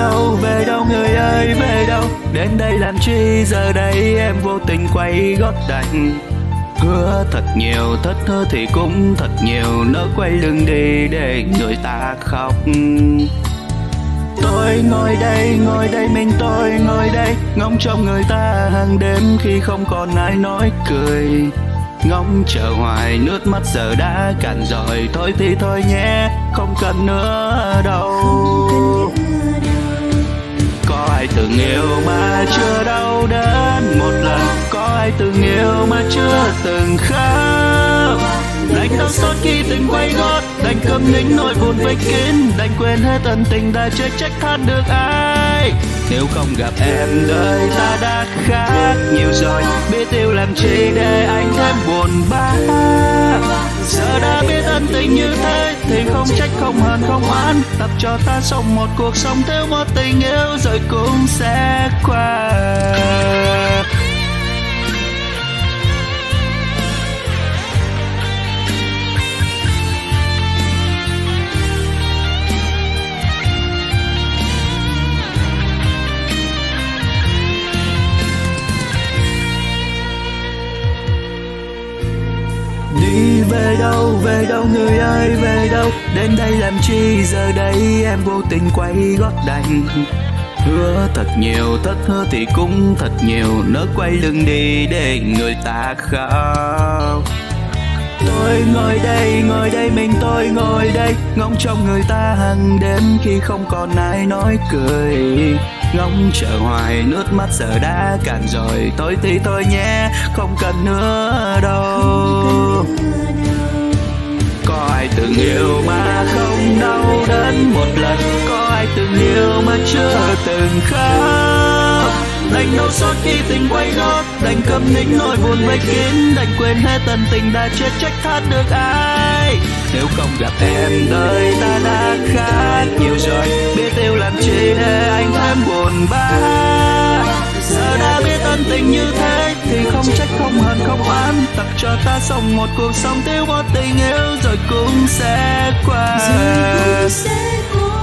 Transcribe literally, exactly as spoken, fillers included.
đâu, về đâu người ơi, về đâu? Đến đây làm chi giờ đây em vô tình quay gót đành. Hứa thật nhiều, thất hứa thì cũng thật nhiều, nỡ quay lưng đi để người ta khóc. Tôi ngồi đây, ngồi đây mình tôi ngồi đây, ngóng trông người ta hàng đêm khi không còn ai nói cười. Ngóng chờ hoài nước mắt giờ đã cạn rồi, thôi thì thôi nhé, không cần nữa đâu. Có ai từng yêu mà chưa đau đớn một lần, có ai từng yêu mà chưa từng khóc. Đành đau xót khi tình quay gót, đành câm nín nỗi buồn vây kín, đành quên hết ân tình đã chưa trách than được ai. Nếu không gặp em đời ta đã khác nhiều rồi, biết yêu làm chi để anh thêm buồn bã. Giờ đã biết ân tình như thế thì không trách không hờn không oán, tập cho ta sống một cuộc sống thiếu một tình yêu rồi cũng sẽ qua. Đi về đâu, về đâu người ơi, về đâu? Đến đây làm chi giờ đây em vô tình quay gót đành. Hứa thật nhiều, thất hứa thì cũng thật nhiều, nỡ quay lưng đi để người ta khóc. Tôi ngồi đây, ngồi đây mình tôi ngồi đây, ngóng trông người ta hàng đêm khi không còn ai nói cười. Ngóng chờ hoài nước mắt giờ đã cạn rồi, thôi thì thôi nhé, không cần nữa đâu. Có ai từng yêu mà không đau đớn một lần, có ai từng yêu mà chưa từng khóc. Đành đau xót khi tình quay gót, đành câm nín nỗi buồn vây kín, đành quên hết ân tình đã chết trách than được ai. Nếu không gặp em đời ta đã khác nhiều rồi, biết yêu làm chi để anh thêm buồn bã. Giờ đã biết ân tình như thế thì không trách không hờn không oán, tập cho ta sống một cuộc sống thiếu một tình yêu rồi cũng sẽ qua. Rồi cũng sẽ qua.